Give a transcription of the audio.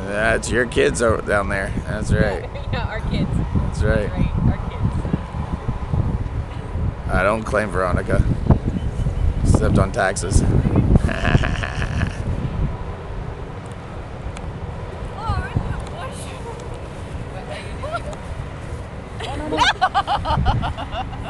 That's your kids down there. That's right. Yeah, our kids. That's right. Our kids. I don't claim Veronica, except on taxes. No!